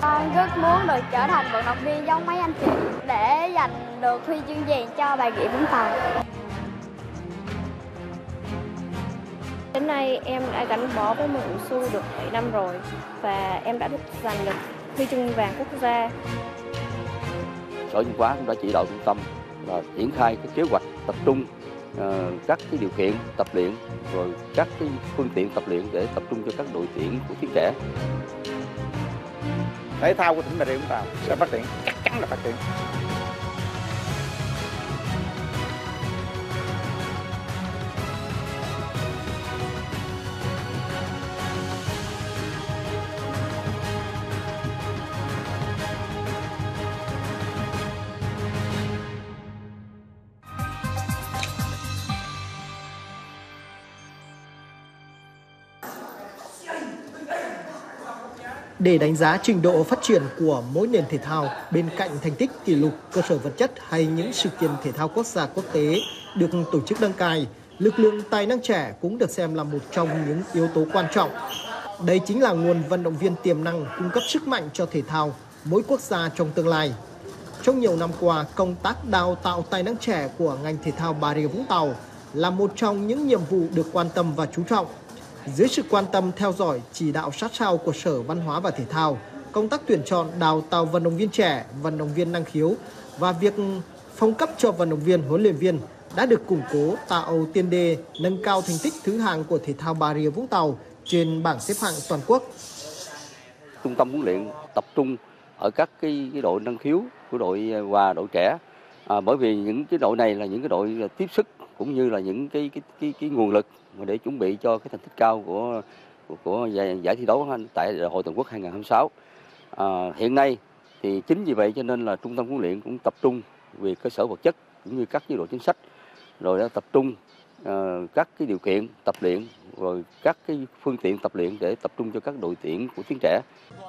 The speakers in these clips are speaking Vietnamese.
Con rất muốn được trở thành vận động viên giống mấy anh chị để giành được huy chương vàng cho Bà Rịa Vũng Tàu. Đến nay em đã gắn bó với môn wushu được 7 năm rồi và em đã giành được huy chương vàng quốc gia. Sở Văn hóa cũng đã chỉ đạo trung tâm là triển khai cái kế hoạch tập trung các cái điều kiện tập luyện rồi các cái phương tiện tập luyện để tập trung cho các đội tuyển của tuyến trẻ. Thể thao của tỉnh Bà Rịa Vũng Tàu sẽ phát triển, chắc chắn là phát triển. Để đánh giá trình độ phát triển của mỗi nền thể thao, bên cạnh thành tích kỷ lục, cơ sở vật chất hay những sự kiện thể thao quốc gia quốc tế được tổ chức đăng cai, lực lượng tài năng trẻ cũng được xem là một trong những yếu tố quan trọng. Đây chính là nguồn vận động viên tiềm năng cung cấp sức mạnh cho thể thao mỗi quốc gia trong tương lai. Trong nhiều năm qua, công tác đào tạo tài năng trẻ của ngành thể thao Bà Rịa Vũng Tàu là một trong những nhiệm vụ được quan tâm và chú trọng. Dưới sự quan tâm theo dõi, chỉ đạo sát sao của Sở Văn hóa và Thể thao, công tác tuyển chọn đào tạo vận động viên trẻ, vận động viên năng khiếu và việc phong cấp cho vận động viên, huấn luyện viên đã được củng cố, tạo tiền đề nâng cao thành tích thứ hạng của thể thao Bà Rịa Vũng Tàu trên bảng xếp hạng toàn quốc. Trung tâm huấn luyện tập trung ở các cái đội năng khiếu của đội và đội trẻ, bởi vì những cái đội này là những cái đội tiếp sức cũng như là những cái nguồn lực để chuẩn bị cho cái thành tích cao của giải thi đấu tại Đại hội toàn quốc 2026. Hiện nay thì chính vì vậy cho nên là trung tâm huấn luyện cũng tập trung về cơ sở vật chất cũng như các chế độ chính sách, rồi đã tập trung các cái điều kiện tập luyện rồi các cái phương tiện tập luyện để tập trung cho các đội tuyển của tuyến trẻ.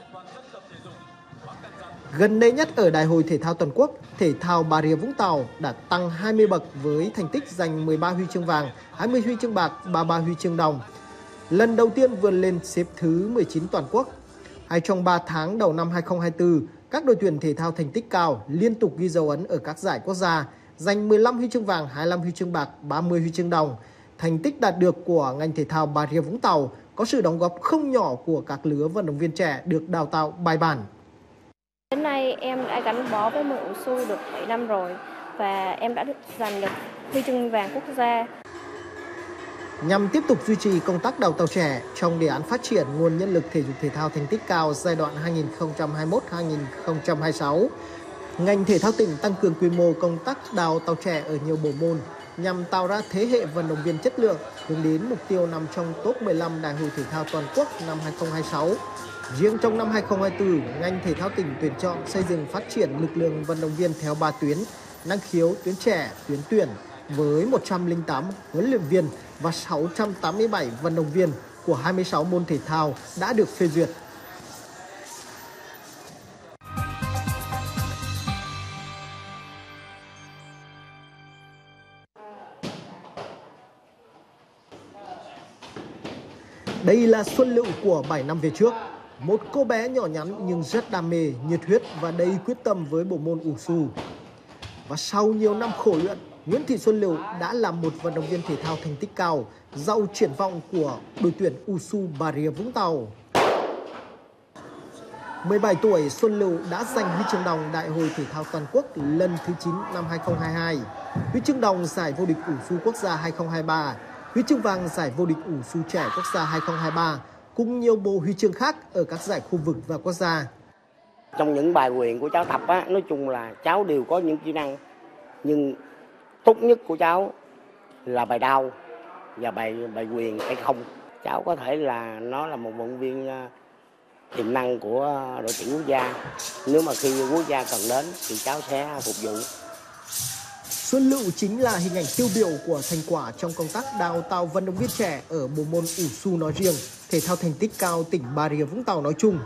Gần đây nhất ở Đại hội Thể thao Toàn quốc, thể thao Bà Rịa Vũng Tàu đã tăng 20 bậc với thành tích giành 13 huy chương vàng, 20 huy chương bạc, 33 huy chương đồng. Lần đầu tiên vươn lên xếp thứ 19 toàn quốc. Hay trong 3 tháng đầu năm 2024, các đội tuyển thể thao thành tích cao liên tục ghi dấu ấn ở các giải quốc gia, giành 15 huy chương vàng, 25 huy chương bạc, 30 huy chương đồng. Thành tích đạt được của ngành thể thao Bà Rịa Vũng Tàu có sự đóng góp không nhỏ của các lứa vận động viên trẻ được đào tạo bài bản. Đến nay em đã gắn bó với môn wushu được 7 năm rồi và em đã giành được huy chương vàng quốc gia. Nhằm tiếp tục duy trì công tác đào tạo trẻ trong đề án phát triển nguồn nhân lực thể dục thể thao thành tích cao giai đoạn 2021-2026, ngành thể thao tỉnh tăng cường quy mô công tác đào tạo trẻ ở nhiều bộ môn nhằm tạo ra thế hệ vận động viên chất lượng hướng đến mục tiêu nằm trong top 15 Đại hội Thể thao Toàn quốc năm 2026. Riêng trong năm 2024, ngành thể thao tỉnh tuyển chọn xây dựng phát triển lực lượng vận động viên theo 3 tuyến: năng khiếu, tuyến trẻ, tuyến tuyển với 108 huấn luyện viên và 687 vận động viên của 26 môn thể thao đã được phê duyệt. Đây là Xuân Lựu của 7 năm về trước. Một cô bé nhỏ nhắn nhưng rất đam mê, nhiệt huyết và đầy quyết tâm với bộ môn wushu. Và sau nhiều năm khổ luyện, Nguyễn Thị Xuân Lựu đã là một vận động viên thể thao thành tích cao, giàu triển vọng của đội tuyển wushu Bà Rịa Vũng Tàu. 17 tuổi, Xuân Lựu đã giành huy chương đồng Đại hội Thể thao Toàn quốc lần thứ 9 năm 2022, huy chương đồng giải vô địch wushu quốc gia 2023, huy chương vàng giải vô địch wushu trẻ quốc gia 2023, cùng nhiều bộ huy chương khác ở các giải khu vực và quốc gia. Trong những bài luyện của cháu tập á, nói chung là cháu đều có những kỹ năng, nhưng tốt nhất của cháu là bài đao và bài quyền tay không. Cháu có thể là nó là một vận động viên tiềm năng của đội tuyển quốc gia. Nếu mà khi quốc gia cần đến thì cháu sẽ phục vụ. Xuân Lựu chính là hình ảnh tiêu biểu của thành quả trong công tác đào tạo vận động viên trẻ ở bộ môn wushu nói riêng, thể thao thành tích cao tỉnh Bà Rịa Vũng Tàu nói chung.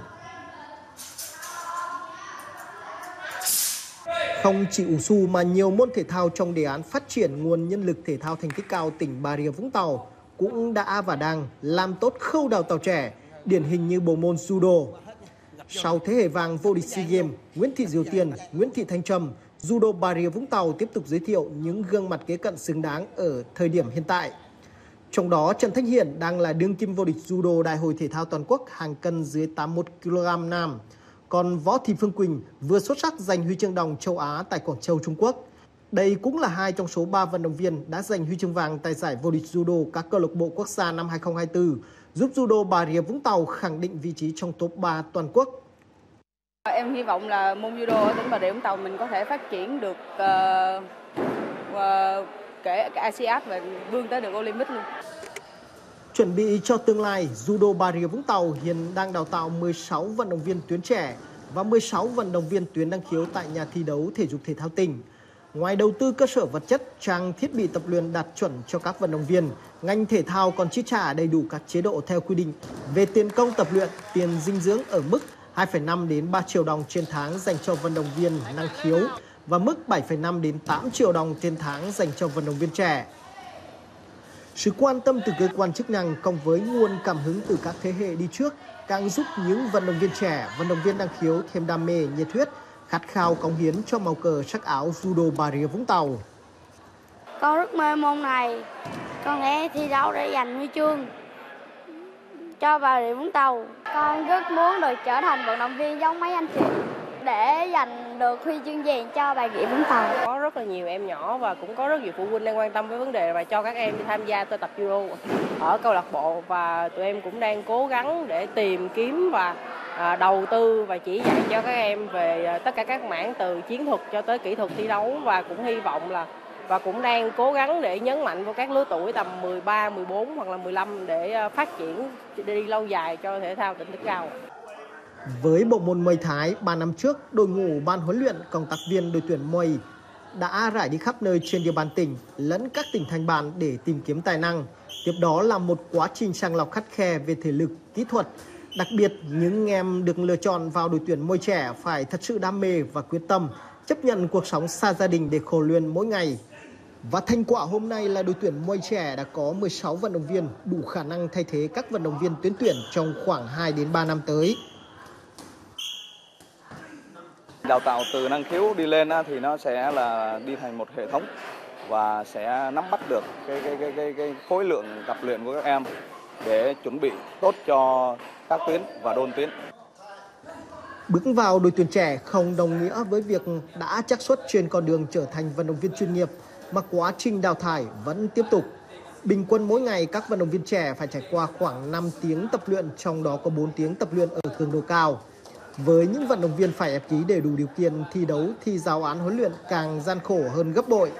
Không chỉ wushu mà nhiều môn thể thao trong đề án phát triển nguồn nhân lực thể thao thành tích cao tỉnh Bà Rịa Vũng Tàu cũng đã và đang làm tốt khâu đào tạo trẻ, điển hình như bộ môn judo. Sau thế hệ vàng vô địch SEA Games, Nguyễn Thị Diệu Tiền, Nguyễn Thị Thanh Trâm, Judo Bà Rịa Vũng Tàu tiếp tục giới thiệu những gương mặt kế cận xứng đáng ở thời điểm hiện tại. Trong đó, Trần Thanh Hiển đang là đương kim vô địch judo Đại hội thể thao toàn quốc hạng cân dưới 81 kg nam. Còn Võ Thị Phương Quỳnh vừa xuất sắc giành huy chương đồng châu Á tại Quảng Châu, Trung Quốc. Đây cũng là 2 trong số 3 vận động viên đã giành huy chương vàng tại giải vô địch judo các câu lạc bộ quốc gia năm 2024, giúp judo Bà Rịa Vũng Tàu khẳng định vị trí trong top 3 toàn quốc. Em hy vọng là môn judo ở tỉnh Bà Rịa Vũng Tàu mình có thể phát triển được kể ASEAN và vươn tới được Olympic luôn. Chuẩn bị cho tương lai, judo Bà Rịa Vũng Tàu hiện đang đào tạo 16 vận động viên tuyến trẻ và 16 vận động viên tuyến năng khiếu tại nhà thi đấu thể dục thể thao tỉnh. Ngoài đầu tư cơ sở vật chất, trang thiết bị tập luyện đạt chuẩn cho các vận động viên, ngành thể thao còn chi trả đầy đủ các chế độ theo quy định về tiền công tập luyện, tiền dinh dưỡng ở mức 2,5 đến 3 triệu đồng trên tháng dành cho vận động viên năng khiếu và mức 7,5 đến 8 triệu đồng trên tháng dành cho vận động viên trẻ. Sự quan tâm từ cơ quan chức năng cộng với nguồn cảm hứng từ các thế hệ đi trước càng giúp những vận động viên trẻ, vận động viên năng khiếu thêm đam mê, nhiệt huyết, khát khao cống hiến cho màu cờ sắc áo judo Bà Rịa Vũng Tàu. Con rất mê môn này, con sẽ thi đấu để giành huy chương cho Bà Rịa Vũng Tàu. Con rất muốn được trở thành vận động viên giống mấy anh chị để giành được huy chương vàng cho Bà Rịa Vũng Tàu. Có rất là nhiều em nhỏ và cũng có rất nhiều phụ huynh đang quan tâm với vấn đề và cho các em đi tham gia tập judo ở câu lạc bộ, và tụi em cũng đang cố gắng để tìm kiếm và đầu tư và chỉ dạy cho các em về tất cả các mảng từ chiến thuật cho tới kỹ thuật thi đấu, và cũng hy vọng là và cũng đang cố gắng để nhấn mạnh vào các lứa tuổi tầm 13, 14 hoặc là 15 để phát triển đi lâu dài cho thể thao tỉnh Đức Cao. Với bộ môn Muay Thái, 3 năm trước, đội ngũ ban huấn luyện, cộng tác viên đội tuyển Muay đã rải đi khắp nơi trên địa bàn tỉnh lẫn các tỉnh thành bàn để tìm kiếm tài năng. Tiếp đó là một quá trình sàng lọc khắt khe về thể lực, kỹ thuật. Đặc biệt, những em được lựa chọn vào đội tuyển Muay trẻ phải thật sự đam mê và quyết tâm, chấp nhận cuộc sống xa gia đình để khổ luyện mỗi ngày. Và thành quả hôm nay là đội tuyển Muay trẻ đã có 16 vận động viên đủ khả năng thay thế các vận động viên tuyến tuyển trong khoảng 2 đến 3 năm tới. Đào tạo từ năng khiếu đi lên thì nó sẽ là đi thành một hệ thống và sẽ nắm bắt được cái khối lượng tập luyện của các em để chuẩn bị tốt cho các tuyến và đôn tuyến. Bước vào đội tuyển trẻ không đồng nghĩa với việc đã xác suất trên con đường trở thành vận động viên chuyên nghiệp, mà quá trình đào thải vẫn tiếp tục. Bình quân mỗi ngày các vận động viên trẻ phải trải qua khoảng 5 tiếng tập luyện, trong đó có 4 tiếng tập luyện ở cường độ cao. Với những vận động viên phải ép ký để đủ điều kiện thi đấu thì giáo án huấn luyện càng gian khổ hơn gấp bội.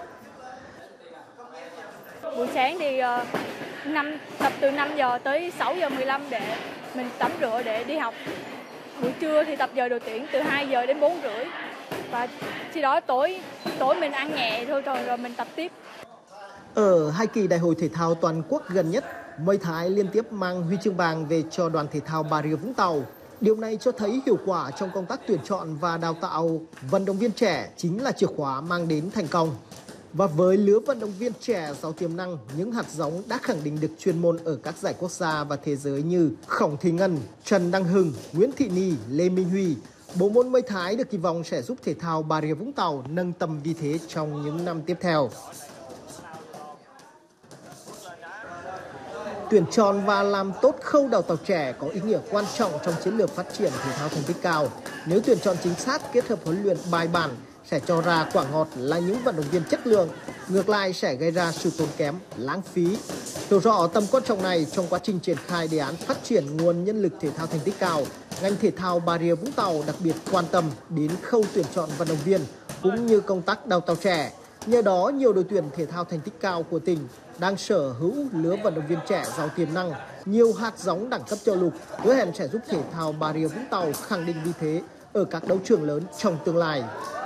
Buổi sáng thì tập từ 5 giờ tới 6 giờ 15 để mình tắm rửa để đi học. Buổi trưa thì tập giờ đội tuyển từ 2 giờ đến 4 rưỡi. Và khi đó tối mình ăn nhẹ thôi rồi mình tập tiếp. Ở 2 kỳ đại hội thể thao toàn quốc gần nhất, Muay Thái liên tiếp mang huy chương vàng về cho đoàn thể thao Bà Rịa Vũng Tàu. Điều này cho thấy hiệu quả trong công tác tuyển chọn và đào tạo vận động viên trẻ chính là chìa khóa mang đến thành công. Và với lứa vận động viên trẻ giàu tiềm năng, những hạt giống đã khẳng định được chuyên môn ở các giải quốc gia và thế giới như Khổng Thị Ngân, Trần Đăng Hưng, Nguyễn Thị Ni, Lê Minh Huy, bộ môn Muay Thái được kỳ vọng sẽ giúp thể thao Bà Rịa Vũng Tàu nâng tầm vị thế trong những năm tiếp theo. Tuyển chọn và làm tốt khâu đào tạo trẻ có ý nghĩa quan trọng trong chiến lược phát triển thể thao thành tích cao. Nếu tuyển chọn chính xác kết hợp huấn luyện bài bản sẽ cho ra quả ngọt là những vận động viên chất lượng, ngược lại sẽ gây ra sự tốn kém, lãng phí. Hiểu rõ tầm quan trọng này trong quá trình triển khai đề án phát triển nguồn nhân lực thể thao thành tích cao, ngành thể thao Bà Rịa Vũng Tàu đặc biệt quan tâm đến khâu tuyển chọn vận động viên cũng như công tác đào tạo trẻ. Nhờ đó, nhiều đội tuyển thể thao thành tích cao của tỉnh đang sở hữu lứa vận động viên trẻ giàu tiềm năng, nhiều hạt giống đẳng cấp châu lục, hứa hẹn sẽ giúp thể thao Bà Rịa Vũng Tàu khẳng định vị thế ở các đấu trường lớn trong tương lai.